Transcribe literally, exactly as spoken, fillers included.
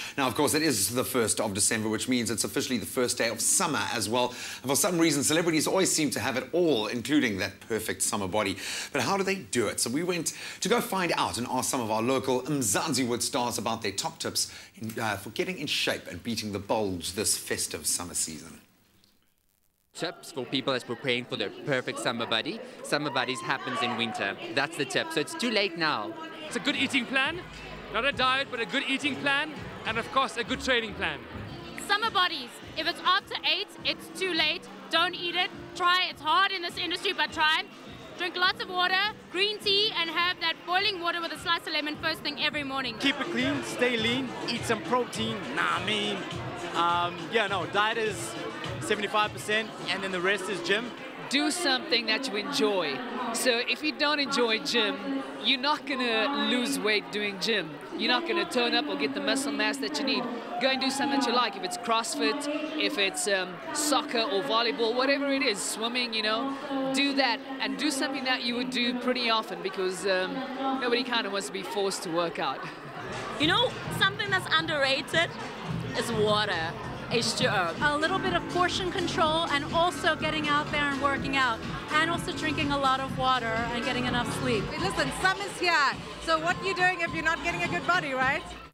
Now, of course, it is the first of December, which means it's officially the first day of summer as well. And for some reason, celebrities always seem to have it all, including that perfect summer body. But how do they do it? So we went to go find out and ask some of our local Mzansiwood stars about their top tips in, uh, for getting in shape and beating the bulge this festive summer season. Tips for people that's preparing for their perfect summer body. Summer bodies happens in winter. That's the tip. So it's too late now. It's a good eating plan. Not a diet, but a good eating plan. And of course, a good training plan. Summer bodies. If it's after eight, it's too late. Don't eat it. Try. It's hard in this industry, but try. Drink lots of water, green tea, and have that boiling water with a slice of lemon first thing every morning. Keep it clean, stay lean, eat some protein. Nah, I mean, um, yeah, no, diet is seventy-five percent, and then the rest is gym. Do something that you enjoy. So if you don't enjoy gym, you're not gonna lose weight doing gym. You're not gonna turn up or get the muscle mass that you need. Go and do something that you like. If it's CrossFit, if it's um, soccer or volleyball, whatever it is, swimming, you know, do that and do something that you would do pretty often, because um, nobody kind of wants to be forced to work out. You know, something that's underrated is water. H two O. A little bit of portion control, and also getting out there and working out, and also drinking a lot of water and getting enough sleep. Listen, summer's here, so what are you doing if you're not getting a good body, right?